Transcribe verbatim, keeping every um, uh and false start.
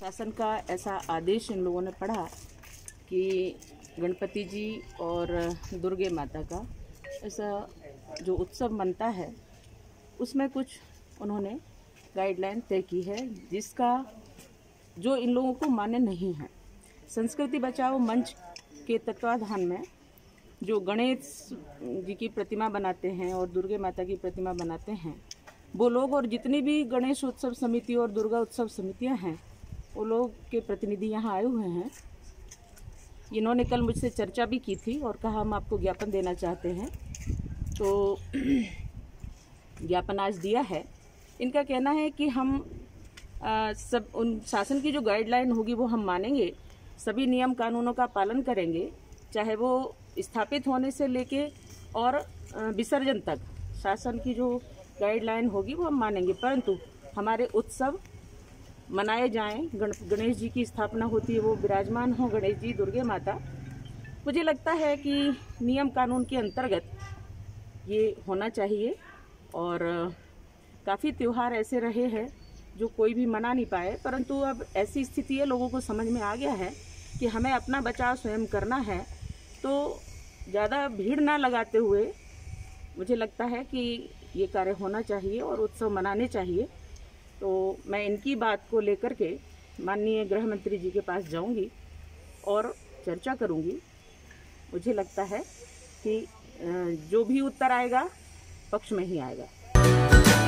शासन का ऐसा आदेश इन लोगों ने पढ़ा कि गणपति जी और दुर्गे माता का ऐसा जो उत्सव मनता है उसमें कुछ उन्होंने गाइडलाइन तय की है, जिसका जो इन लोगों को मान्य नहीं है। संस्कृति बचाओ मंच के तत्वाधान में जो गणेश जी की प्रतिमा बनाते हैं और दुर्गे माता की प्रतिमा बनाते हैं वो लोग, और जितनी भी गणेश उत्सव समिति और दुर्गा उत्सव समितियां हैं वो लोग के प्रतिनिधि यहाँ आए हुए हैं। इन्होंने कल मुझसे चर्चा भी की थी और कहा हम आपको ज्ञापन देना चाहते हैं, तो ज्ञापन आज दिया है। इनका कहना है कि हम आ, सब उन शासन की जो गाइडलाइन होगी वो हम मानेंगे, सभी नियम कानूनों का पालन करेंगे, चाहे वो स्थापित होने से लेके और विसर्जन तक शासन की जो गाइडलाइन होगी वो हम मानेंगे, परंतु हमारे उत्सव मनाए जाएं। गण गणेश जी की स्थापना होती है, वो विराजमान हो गणेश जी दुर्गे माता। मुझे लगता है कि नियम कानून के अंतर्गत ये होना चाहिए। और काफ़ी त्यौहार ऐसे रहे हैं जो कोई भी मना नहीं पाए, परंतु अब ऐसी स्थिति है, लोगों को समझ में आ गया है कि हमें अपना बचाव स्वयं करना है। तो ज़्यादा भीड़ ना लगाते हुए मुझे लगता है कि ये कार्य होना चाहिए और उत्सव मनाने चाहिए। तो मैं इनकी बात को लेकर के माननीय गृह मंत्री जी के पास जाऊंगी और चर्चा करूंगी। मुझे लगता है कि जो भी उत्तर आएगा पक्ष में ही आएगा।